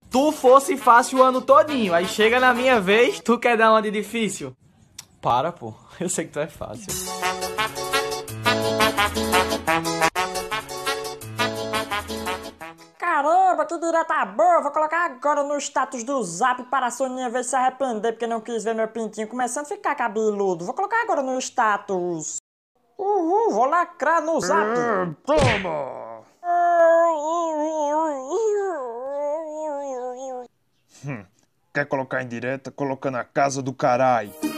tu fosse fácil o ano todinho, aí chega na minha vez, tu quer dar uma de difícil? Para, pô. Eu sei que tu é fácil. Caramba, que direta boa! Vou colocar agora no status do Zap para a Soninha ver se arrepender porque não quis ver meu pintinho começando a ficar cabeludo. Vou colocar agora no status. Uhul, vou lacrar no Zap. Toma! Quer colocar em direta? Coloca na casa do caralho.